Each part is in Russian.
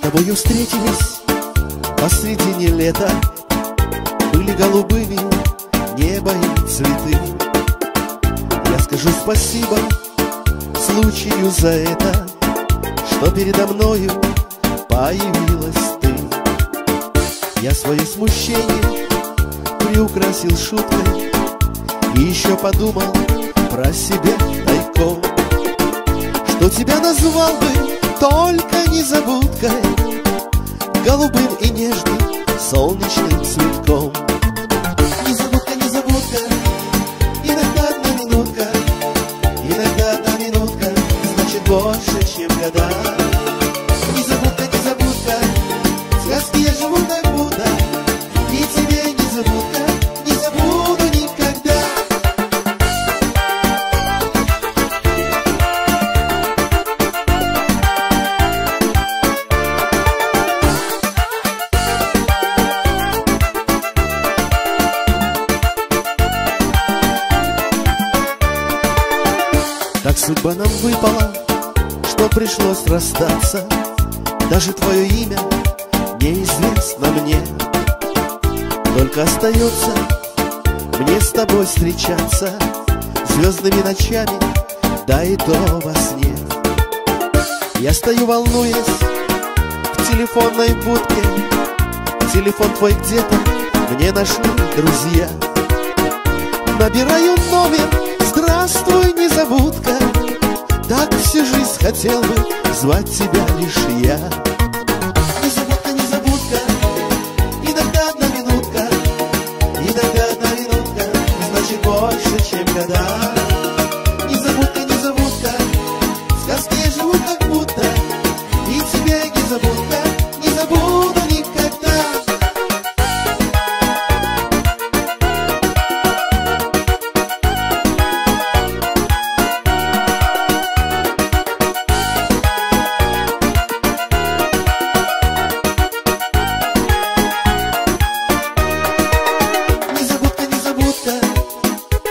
тобою встретились посредине лета, были голубыми небо и цветы. Я скажу спасибо случаю за это, что передо мною появилась ты. Я свое смущение приукрасил шуткой и еще подумал про себя тайком, что тебя назвал бы только незабудкой, голубым и нежным солнечным цветком. Незабудка, незабудка, иногда одна минутка, иногда одна минутка значит больше, чем года. Незабудка, незабудка, в сказке я живу как будто, и тебе незабудка, не забуду никогда. Так судьба нам выпала, что пришлось расстаться. Даже твое имя неизвестно мне. Только остается мне с тобой встречаться звездными ночами, да и то во сне. Я стою, волнуясь, в телефонной будке. Телефон твой где-то мне нашли друзья. Набираю номер: здравствуй, незабудка. Так всю жизнь хотел бы звать тебя лишь я. Незабудка, незабудка, иногда одна минутка, иногда одна минутка значит больше, чем года. Незабудка, незабудка, в сказке я живу как будто, и тебе незабудка, не забуду никогда.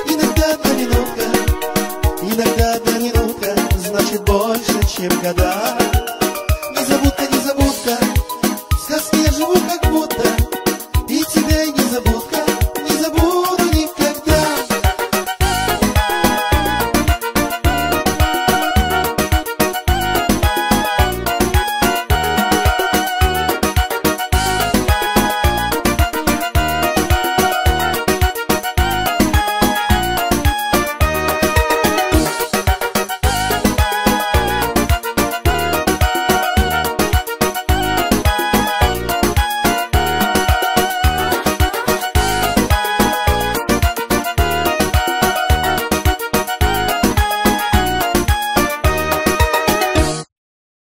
Иногда одна минутка значит больше, чем года.